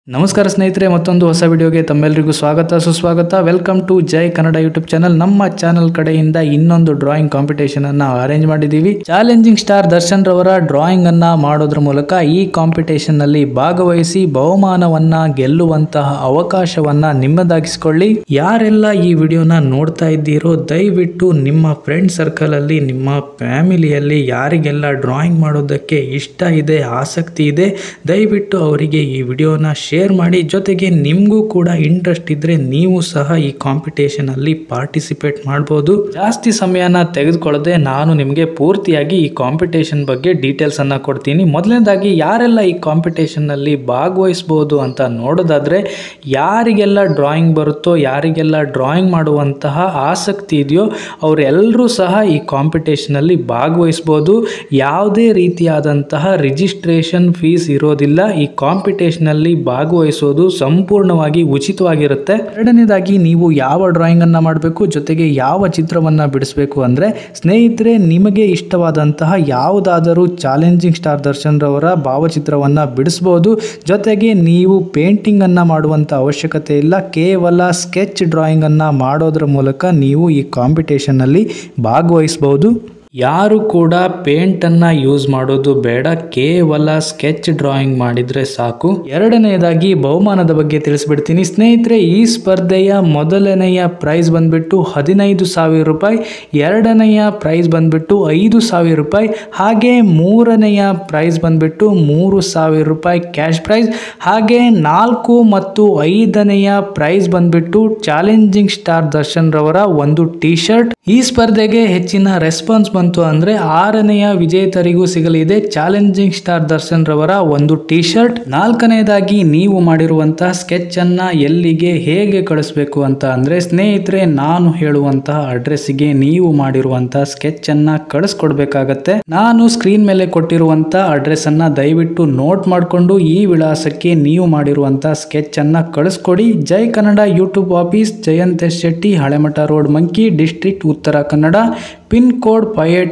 ನಮಸ್ಕಾರ ಸ್ನೇಹಿತರೆ, ಮತ್ತೊಂದು ಹೊಸ ವಿಡಿಯೋಗೆ ತಮ್ಮೆಲ್ಲರಿಗೂ ಸ್ವಾಗತ ಸುಸ್ವಾಗತ. Welcome to Jai Kannada YouTube channel. ನಮ್ಮ ಚಾನಲ್ ಕಡೆಯಿಂದ ಇನ್ನೊಂದು ಡ್ರಾಯಿಂಗ್ ಕಾಂಪಿಟೇಷನ್ ಅನ್ನ ಅರೇಂಜ್ ಮಾಡಿದ್ದೀವಿ. ಚಾಲೆಂಜಿಂಗ್ ಸ್ಟಾರ್ ದರ್ಶನ್ ರವರ ಡ್ರಾಯಿಂಗ್ ಅನ್ನ ಮಾಡೋದ್ರ ಮೂಲಕ ಈ ಕಾಂಪಿಟೇಷನ್ ನಲ್ಲಿ ಭಾಗವಹಿಸಿ ಬಹುಮಾನವನ್ನ ಗೆಲ್ಲುವಂತಹ ಅವಕಾಶವನ್ನ ನಿಮ್ಮದಾಗಿಸಿಕೊಳ್ಳಿ. ಯಾರೆಲ್ಲ ಈ ವಿಡಿಯೋನ ನೋಡ್ತಾ ಇದ್ದೀರೋ ದಯವಿಟ್ಟು ನಿಮ್ಮ ಫ್ರೆಂಡ್ ಸರ್ಕಲ್ ಅಲ್ಲಿ, ನಿಮ್ಮ ಫ್ಯಾಮಿಲಿಯಲ್ಲಿ ಯಾರಿಗೆಲ್ಲ ಡ್ರಾಯಿಂಗ್ ಮಾಡೋದಕ್ಕೆ ಇಷ್ಟ ಇದೆ, ಆಸಕ್ತಿ ಇದೆ, ದಯವಿಟ್ಟು ಅವರಿಗೆ ಈ ವಿಡಿಯೋನ ಶೇರ್ ಮಾಡಿ. ಜೊತೆಗೆ ನಿಮಗೂ ಕೂಡ ಇಂಟ್ರೆಸ್ಟ್ ಇದ್ರೆ ನೀವು ಸಹ ಈ ಕಾಂಪಿಟೇಷನ್ ಅಲ್ಲಿ ಪಾರ್ಟಿಸಿಪೇಟ್ ಮಾಡಬಹುದು. ಜಾಸ್ತಿ ಸಮಯನ ತೆಗೆದುಕೊಳ್ಳದೆ ನಾನು ನಿಮಗೆ ಪೂರ್ತಿಯಾಗಿ ಈ ಕಾಂಪಿಟೇಷನ್ ಬಗ್ಗೆ ಡೀಟೇಲ್ಸ್ ಅನ್ನ ಕೊಡ್ತೀನಿ. ಮೊದಲನೇದಾಗಿ ಯಾರೆಲ್ಲ ಈ ಕಾಂಪಿಟೇಷನ್ ನಲ್ಲಿ ಭಾಗವಹಿಸಬಹುದು ಅಂತ ನೋಡೋದಾದ್ರೆ, ಯಾರಿಗೆಲ್ಲ ಡ್ರಾಯಿಂಗ್ ಬರುತ್ತೋ, ಯಾರಿಗೆಲ್ಲ ಡ್ರಾಯಿಂಗ್ ಮಾಡುವಂತಹ ಆಸಕ್ತಿ ಇದೆಯೋ ಅವರೆಲ್ಲರೂ ಸಹ ಈ ಕಾಂಪಿಟೇಷನ್ ಅಲ್ಲಿ ಭಾಗವಹಿಸಬಹುದು. ಯಾವುದೇ ರೀತಿಯಾದಂತಹ ರಿಜಿಸ್ಟ್ರೇಷನ್ ಫೀಸ್ ಇರೋದಿಲ್ಲ. ಈ ಕಾಂಪಿಟೇಷನ್ ಅಲ್ಲಿ ಭಾಗವಹಿಸೋದು ಸಂಪೂರ್ಣವಾಗಿ ಉಚಿತವಾಗಿರುತ್ತೆ. ಎರಡನೇದಾಗಿ ನೀವು ಯಾವ ಡ್ರಾಯಿಂಗ್ ಅನ್ನ ಮಾಡಬೇಕು, ಜೊತೆಗೆ ಯಾವ ಚಿತ್ರವನ್ನ ಬಿಡಿಸಬೇಕು ಅಂದ್ರೆ, ಸ್ನೇಹಿತರೆ ನಿಮಗೆ ಇಷ್ಟವಾದಂತಹ ಯಾವುದಾದರೂ ಚಾಲೆಂಜಿಂಗ್ ಸ್ಟಾರ್ ದರ್ಶನ್ ರವರ ಭಾವಚಿತ್ರವನ್ನ ಬಿಡಿಸಬಹುದು. ಜೊತೆಗೆ ನೀವು ಪೇಂಟಿಂಗ್ ಅನ್ನ ಮಾಡುವಂತ ಅವಶ್ಯಕತೆ ಇಲ್ಲ. ಕೇವಲ ಸ್ಕೆಚ್ ಡ್ರಾಯಿಂಗ್ ಅನ್ನ ಮಾಡೋದ್ರ ಮೂಲಕ ನೀವು ಈ ಕಾಂಪಿಟೇಷನ್ ಅಲ್ಲಿ ಭಾಗವಹಿಸಬಹುದು. ಯಾರು ಕೂಡ ಪೇಂಟ್ ಅನ್ನ ಯೂಸ್ ಮಾಡೋದು ಬೇಡ, ಕೇವಲ ಸ್ಕೆಚ್ ಡ್ರಾಯಿಂಗ್ ಮಾಡಿದ್ರೆ ಸಾಕು. ಎರಡನೆಯದಾಗಿ ಬಹುಮಾನದ ಬಗ್ಗೆ ತಿಳಿಸ್ಬಿಡ್ತೀನಿ ಸ್ನೇಹಿತರೆ. ಈ ಸ್ಪರ್ಧೆಯ ಮೊದಲನೆಯ ಪ್ರೈಸ್ ಬಂದ್ಬಿಟ್ಟು 15,000 ರೂಪಾಯಿ, ಎರಡನೆಯ ಪ್ರೈಸ್ ಬಂದ್ಬಿಟ್ಟು 5,000 ರೂಪಾಯಿ, ಹಾಗೆ ಮೂರನೆಯ ಪ್ರೈಸ್ ಬಂದ್ಬಿಟ್ಟು 3,000 ರೂಪಾಯಿ ಕ್ಯಾಶ್ ಪ್ರೈಸ್, ಹಾಗೆ 4 ಮತ್ತು 5ನೆಯ ಪ್ರೈಸ್ ಬಂದ್ಬಿಟ್ಟು ಚಾಲೆಂಜಿಂಗ್ ಸ್ಟಾರ್ ದರ್ಶನ್ ರವರ ಒಂದು ಟಿ ಶರ್ಟ್. ಈ ಸ್ಪರ್ಧೆಗೆ ಹೆಚ್ಚಿನ ರೆಸ್ಪಾನ್ಸ್ ಬಂತು ಅಂದ್ರೆ 6ನೆಯ ವಿಜೇತರಿಗೂ ಸಿಗಲಿದೆ ಚಾಲೆಂಜಿಂಗ್ ಸ್ಟಾರ್ ದರ್ಶನ್ ರವರ ಒಂದು ಟಿ ಶರ್ಟ್. ನಾಲ್ಕನೇದಾಗಿ ನೀವು ಮಾಡಿರುವಂತಹ ಸ್ಕೆಚ್ ಅನ್ನ ಎಲ್ಲಿಗೆ ಹೇಗೆ ಕಳಿಸ್ಬೇಕು ಅಂತ ಅಂದ್ರೆ, ಸ್ನೇಹಿತರೆ ನಾನು ಹೇಳುವಂತಹ ಅಡ್ರೆಸ್ಗೆ ನೀವು ಮಾಡಿರುವಂತಹ ಸ್ಕೆಚ್ ಅನ್ನ ಕಳಿಸ್ಕೊಡ್ಬೇಕಾಗತ್ತೆ. ನಾನು ಸ್ಕ್ರೀನ್ ಮೇಲೆ ಕೊಟ್ಟಿರುವಂತಹ ಅಡ್ರೆಸ್ ಅನ್ನ ದಯವಿಟ್ಟು ನೋಟ್ ಮಾಡಿಕೊಂಡು ಈ ವಿಳಾಸಕ್ಕೆ ನೀವು ಮಾಡಿರುವಂತಹ ಸ್ಕೆಚ್ ಅನ್ನ ಕಳಿಸ್ಕೊಡಿ. Jai Kannada YouTube office, Jayant S Shetty, Halematha road, Manki, district Uttara Kannada, pin code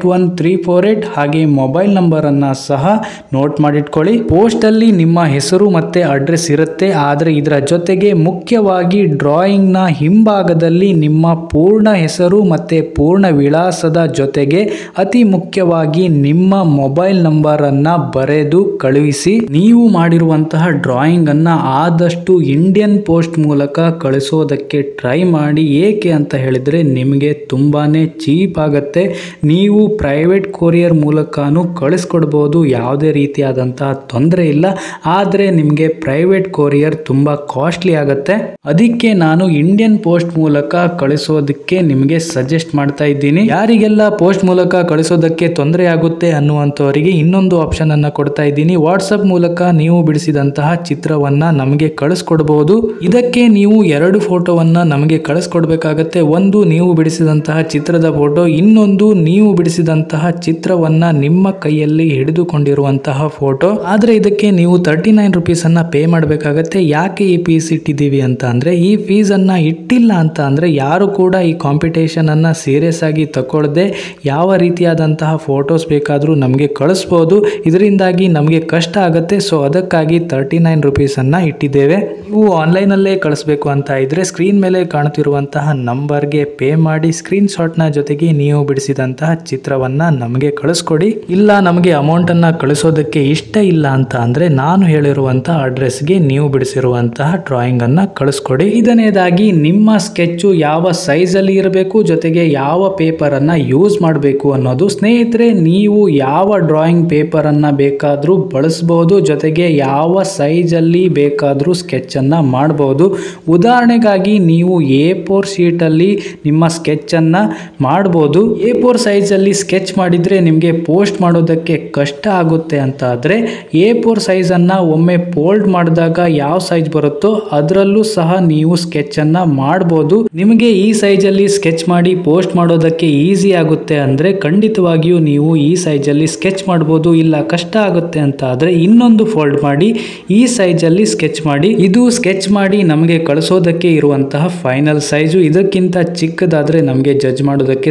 581348, ಹಾಗೆ ಮೊಬೈಲ್ ನಂಬರ್ ಅನ್ನ ಸಹ ನೋಟ್ ಮಾಡಿಟ್ಕೊಳ್ಳಿ. ಪೋಸ್ಟ್ ಅಲ್ಲಿ ನಿಮ್ಮ ಹೆಸರು ಮತ್ತೆ ಅಡ್ರೆಸ್ ಇರುತ್ತೆ, ಆದ್ರೆ ಇದರ ಜೊತೆಗೆ ಮುಖ್ಯವಾಗಿ ಡ್ರಾಯಿಂಗ್ ನ ಹಿಂಭಾಗದಲ್ಲಿ ನಿಮ್ಮ ಪೂರ್ಣ ಹೆಸರು ಮತ್ತೆ ಪೂರ್ಣ ವಿಳಾಸದ ಜೊತೆಗೆ ಅತಿ ಮುಖ್ಯವಾಗಿ ನಿಮ್ಮ ಮೊಬೈಲ್ ನಂಬರ್ ಅನ್ನ ಬರೆದು ಕಳುಹಿಸಿ. ನೀವು ಮಾಡಿರುವಂತಹ ಡ್ರಾಯಿಂಗ್ ಅನ್ನ ಆದಷ್ಟು ಇಂಡಿಯನ್ ಪೋಸ್ಟ್ ಮೂಲಕ ಕಳಿಸೋದಕ್ಕೆ ಟ್ರೈ ಮಾಡಿ. ಏಕೆ ಅಂತ ಹೇಳಿದ್ರೆ ನಿಮಗೆ ತುಂಬಾನೇ ಚೀಪ್ ಆಗುತ್ತೆ. ನೀವು ಪ್ರೈವೇಟ್ ಕೊರಿಯರ್ ಮೂಲಕನೂ ಕಳಿಸ್ಕೊಡ್ಬೋದು, ಯಾವುದೇ ರೀತಿಯಾದಂತಹ ತೊಂದರೆ ಇಲ್ಲ. ಆದರೆ ನಿಮಗೆ ಪ್ರೈವೇಟ್ ಕೊರಿಯರ್ ತುಂಬಾ ಕಾಸ್ಟ್ಲಿ ಆಗುತ್ತೆ. ಅದಕ್ಕೆ ನಾನು ಇಂಡಿಯನ್ ಪೋಸ್ಟ್ ಮೂಲಕ ಕಳಿಸೋದಕ್ಕೆ ನಿಮಗೆ ಸಜೆಸ್ಟ್ ಮಾಡ್ತಾ ಇದ್ದೀನಿ. ಯಾರಿಗೆಲ್ಲ ಪೋಸ್ಟ್ ಮೂಲಕ ಕಳಿಸೋದಕ್ಕೆ ತೊಂದರೆ ಆಗುತ್ತೆ ಅನ್ನುವಂಥವರಿಗೆ ಇನ್ನೊಂದು ಆಪ್ಷನ್ ಅನ್ನ ಕೊಡ್ತಾ ಇದ್ದೀನಿ. ವಾಟ್ಸಪ್ ಮೂಲಕ ನೀವು ಬಿಡಿಸಿದಂತಹ ಚಿತ್ರವನ್ನ ನಮಗೆ ಕಳಿಸ್ಕೊಡ್ಬಹುದು. ಇದಕ್ಕೆ ನೀವು 2 ಫೋಟೋವನ್ನ ನಮಗೆ ಕಳಿಸ್ಕೊಡ್ಬೇಕಾಗತ್ತೆ. ಒಂದು ನೀವು ಬಿಡಿಸಿದಂತಹ ಚಿತ್ರದ ಫೋಟೋ, ಇನ್ನೊಂದು ನೀವು ಬಿಡಿಸಿದಂತಹ ಚಿತ್ರವನ್ನ ನಿಮ್ಮ ಕೈಯಲ್ಲಿ ಹಿಡಿದುಕೊಂಡಿರುವಂತಹ ಫೋಟೋ. ಆದ್ರೆ ಇದಕ್ಕೆ ನೀವು 39 ರುಪೀಸ್ ಅನ್ನ ಪೇ ಮಾಡಬೇಕಾಗತ್ತೆ. ಯಾಕೆ ಈ ಫೀಸ್ ಇಟ್ಟಿದ್ದೀವಿ ಅಂತ ಅಂದ್ರೆ, ಈ ಫೀಸ್ ಅನ್ನ ಇಟ್ಟಿಲ್ಲ ಅಂತ ಅಂದ್ರೆ ಯಾರು ಕೂಡ ಈ ಕಾಂಪಿಟೇಷನ್ ಅನ್ನ ಸೀರಿಯಸ್ ಆಗಿ ತಗೊಳ್ಳದೆ ಯಾವ ರೀತಿಯಾದಂತಹ ಫೋಟೋಸ್ ಬೇಕಾದ್ರೂ ನಮಗೆ ಕಳಿಸ್ಬೋದು. ಇದರಿಂದಾಗಿ ನಮಗೆ ಕಷ್ಟ ಆಗುತ್ತೆ. ಸೊ ಅದಕ್ಕಾಗಿ 39 ರುಪೀಸ್ ಅನ್ನ ಇಟ್ಟಿದ್ದೇವೆ. ನೀವು ಆನ್ಲೈನ್ ಅಲ್ಲೇ ಕಳಿಸ್ಬೇಕು ಅಂತ ಇದ್ರೆ ಸ್ಕ್ರೀನ್ ಮೇಲೆ ಕಾಣುತ್ತಿರುವಂತಹ ನಂಬರ್ಗೆ ಪೇ ಮಾಡಿ ಸ್ಕ್ರೀನ್ ಶಾಟ್ ನ ಜೊತೆಗೆ ನೀವು ಬಿಡಿಸಿದಂತಹ ಚಿತ್ರವನ್ನ ನಮಗೆ ಕಳಿಸ್ಕೊಡಿ. ಇಲ್ಲ ನಮಗೆ ಅಮೌಂಟ್ ಅನ್ನ ಕಳಿಸೋದಕ್ಕೆ ಇಷ್ಟ ಇಲ್ಲ ಅಂತ ಅಂದ್ರೆ ನಾನು ಹೇಳಿರುವಂತಹ ಅಡ್ರೆಸ್ಗೆ ನೀವು ಬಿಡಿಸಿರುವಂತಹ ಡ್ರಾಯಿಂಗ್ ಅನ್ನ ಕಳಿಸ್ಕೊಡಿ. ಇದನೇದಾಗಿ ನಿಮ್ಮ ಸ್ಕೆಚ್ ಯಾವ ಸೈಜ್ ಅಲ್ಲಿ ಇರಬೇಕು, ಜೊತೆಗೆ ಯಾವ ಪೇಪರ್ ಅನ್ನ ಯೂಸ್ ಮಾಡಬೇಕು ಅನ್ನೋದು. ಸ್ನೇಹಿತರೆ ನೀವು ಯಾವ ಡ್ರಾಯಿಂಗ್ ಪೇಪರ್ ಅನ್ನ ಬೇಕಾದ್ರೂ ಬಳಸಬಹುದು, ಜೊತೆಗೆ ಯಾವ ಸೈಜ್ ಅಲ್ಲಿ ಬೇಕಾದ್ರೂ ಸ್ಕೆಚ್ ಅನ್ನ ಮಾಡಬಹುದು. ಉದಾಹರಣೆಗಾಗಿ ನೀವು A4 ಶೀಟ್ ಅಲ್ಲಿ ನಿಮ್ಮ ಸ್ಕೆಚ್ ಅನ್ನ ಮಾಡಬಹುದು. A4 ಸೈಜ್ ಅಲ್ಲಿ ಸ್ಕೆಚ್ ಮಾಡಿದ್ರೆ ನಿಮಗೆ ಪೋಸ್ಟ್ ಮಾಡೋದಕ್ಕೆ ಕಷ್ಟ ಆಗುತ್ತೆ ಅಂತ ಆದ್ರೆ A4 ಸೈಜ್ ಅನ್ನ ಒಮ್ಮೆ ಫೋಲ್ಡ್ ಮಾಡಿದಾಗ ಯಾವ ಸೈಜ್ ಬರುತ್ತೋ ಅದರಲ್ಲೂ ಸಹ ನೀವು ಸ್ಕೆಚ್ ಅನ್ನ ಮಾಡಬಹುದು. ನಿಮಗೆ ಈ ಸೈಜ್ ಅಲ್ಲಿ ಸ್ಕೆಚ್ ಮಾಡಿ ಪೋಸ್ಟ್ ಮಾಡೋದಕ್ಕೆ ಈಸಿ ಆಗುತ್ತೆ ಅಂದ್ರೆ ಖಂಡಿತವಾಗಿಯೂ ನೀವು ಈ ಸೈಜ್ ಅಲ್ಲಿ ಸ್ಕೆಚ್ ಮಾಡಬಹುದು. ಇಲ್ಲ ಕಷ್ಟ ಆಗುತ್ತೆ ಅಂತ ಆದ್ರೆ ಇನ್ನೊಂದು ಫೋಲ್ಡ್ ಮಾಡಿ ಈ ಸೈಜ್ ಅಲ್ಲಿ ಸ್ಕೆಚ್ ಮಾಡಿ. ಇದು ಸ್ಕೆಚ್ ಮಾಡಿ ನಮಗೆ ಕಳಿಸೋದಕ್ಕೆ ಇರುವಂತಹ ಫೈನಲ್ ಸೈಜು. ಇದಕ್ಕಿಂತ ಚಿಕ್ಕದಾದ್ರೆ ನಮಗೆ ಜಡ್ಜ್ ಮಾಡೋದಕ್ಕೆ ಸ್ವಲ್ಪ ಕಷ್ಟ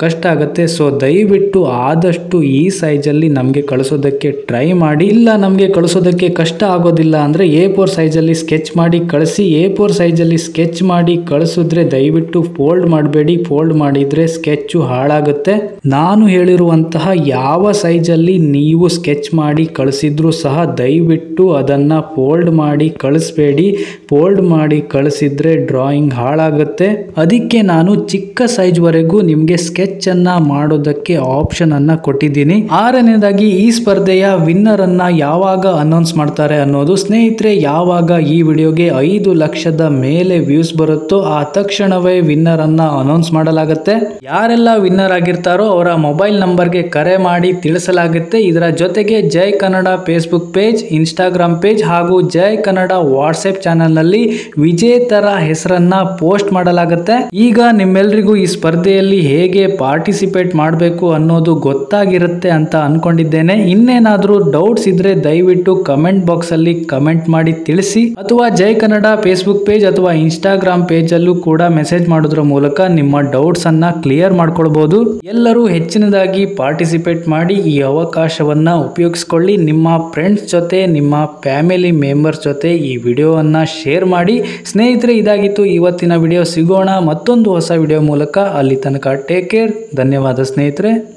ಕಷ್ಟ ಆಗುತ್ತೆ. ಸೊ ದಯವಿಟ್ಟು ಆದಷ್ಟು ಈ ಸೈಜಲ್ಲಿ ನಮಗೆ ಕಳಿಸೋದಕ್ಕೆ ಟ್ರೈ ಮಾಡಿ. ಇಲ್ಲ ನಮಗೆ ಕಳಿಸೋದಕ್ಕೆ ಕಷ್ಟ ಆಗೋದಿಲ್ಲ ಅಂದರೆ A4 ಸೈಜಲ್ಲಿ ಸ್ಕೆಚ್ ಮಾಡಿ ಕಳಿಸಿ. A4 ಸೈಜಲ್ಲಿ ಸ್ಕೆಚ್ ಮಾಡಿ ಕಳಿಸಿದ್ರೆ ದಯವಿಟ್ಟು ಫೋಲ್ಡ್ ಮಾಡಬೇಡಿ. ಫೋಲ್ಡ್ ಮಾಡಿದರೆ ಸ್ಕೆಚ್ಚು ಹಾಳಾಗುತ್ತೆ. ನಾನು ಹೇಳಿರುವಂತಹ ಯಾವ ಸೈಜಲ್ಲಿ ನೀವು ಸ್ಕೆಚ್ ಮಾಡಿ ಕಳಿಸಿದ್ರು ಸಹ ದಯವಿಟ್ಟು ಅದನ್ನು ಫೋಲ್ಡ್ ಮಾಡಿ ಕಳಿಸ್ಬೇಡಿ. ಫೋಲ್ಡ್ ಮಾಡಿ ಕಳಿಸಿದ್ರೆ ಡ್ರಾಯಿಂಗ್ ಹಾಳಾಗುತ್ತೆ. ಅದಕ್ಕೆ ನಾನು ಚಿಕ್ಕ ಸೈಜ್ ವರೆಗೂ ನಿಮಗೆ ಸ್ಕೆಚ್ ಅನ್ನ ಮಾಡೋದಕ್ಕೆ ಆಪ್ಷನ್ ಅನ್ನ ಕೊಟ್ಟಿದ್ದೀನಿ. ಆರನೇದಾಗಿ ಈ ಸ್ಪರ್ಧೆಯ ವಿನ್ನರ್ ಅನ್ನ ಯಾವಾಗ ಅನೌನ್ಸ್ ಮಾಡ್ತಾರೆ ಅನ್ನೋದು. ಸ್ನೇಹಿತರೆ, ಯಾವಾಗ ಈ ವಿಡಿಯೋಗೆ 5 ಲಕ್ಷದ ಮೇಲೆ ವ್ಯೂಸ್ ಬರುತ್ತೋ ಆ ತಕ್ಷಣವೇ ವಿನ್ನರ್ ಅನ್ನ ಅನೌನ್ಸ್ ಮಾಡಲಾಗುತ್ತೆ. ಯಾರೆಲ್ಲ ವಿನ್ನರ್ ಆಗಿರ್ತಾರೋ ಅವರ ಮೊಬೈಲ್ ನಂಬರ್ಗೆ ಕರೆ ಮಾಡಿ ತಿಳಿಸಲಾಗುತ್ತೆ. ಇದರ ಜೊತೆಗೆ Jai Kannada Facebook page, Instagram page ಹಾಗೂ ಜೈ ಕನ್ನಡ ವಾಟ್ಸ್ಆಪ್ ಚಾನೆಲ್ ನಲ್ಲಿ ವಿಜೇತರ ಹೆಸರನ್ನ ಪೋಸ್ಟ್ ಮಾಡಲಾಗುತ್ತೆ. ಈಗ ನಿಮ್ಮೆಲ್ಲರಿಗೂ ಈ ಸ್ಪರ್ಧೆಯಲ್ಲಿ ಹೇಗೆ ಪಾರ್ಟಿಸಿಪೇಟ್ ಮಾಡಬೇಕು ಅನ್ನೋದು ಗೊತ್ತಾಗಿರುತ್ತೆ ಅಂತ ಅನ್ಕೊಂಡಿದ್ದೇನೆ. ಇನ್ನೇನಾದ್ರೂ ಡೌಟ್ಸ್ ಇದ್ರೆ ದಯವಿಟ್ಟು ಕಮೆಂಟ್ ಬಾಕ್ಸ್ ಅಲ್ಲಿ ಕಮೆಂಟ್ ಮಾಡಿ ತಿಳಿಸಿ, ಅಥವಾ ಜೈ ಕನ್ನಡ ಫೇಸ್ಬುಕ್ ಪೇಜ್ ಅಥವಾ ಇನ್ಸ್ಟಾಗ್ರಾಮ್ ಪೇಜ್ ಅಲ್ಲೂ ಕೂಡ ಮೆಸೇಜ್ ಮಾಡೋದ್ರ ಮೂಲಕ ನಿಮ್ಮ ಡೌಟ್ಸ್ ಅನ್ನ ಕ್ಲಿಯರ್ ಮಾಡ್ಕೊಳ್ಬಹುದು. ಎಲ್ಲರೂ ಹೆಚ್ಚಿನದಾಗಿ ಪಾರ್ಟಿಸಿಪೇಟ್ ಮಾಡಿ ಈ ಅವಕಾಶವನ್ನ ಉಪಯೋಗಿಸ್ಕೊಳ್ಳಿ. ನಿಮ್ಮ ಫ್ರೆಂಡ್ಸ್ ಜೊತೆ, ನಿಮ್ಮ ಫ್ಯಾಮಿಲಿ ಮೆಂಬರ್ಸ್ ಜೊತೆ ಈ ವಿಡಿಯೋವನ್ನ ಶೇರ್ ಮಾಡಿ. ಸ್ನೇಹಿತರೆ, ಇದಾಗಿತ್ತು ಇವತ್ತಿನ ವಿಡಿಯೋ. ಸಿಗೋಣ ಮತ್ತೊಂದು ಹೊಸ ವಿಡಿಯೋ ಮೂಲಕ. ಅಲ್ಲಿ ತನಕ ಟೇಕ್ ಕೇರ್. ಧನ್ಯವಾದ ಸ್ನೇಹಿತರೆ.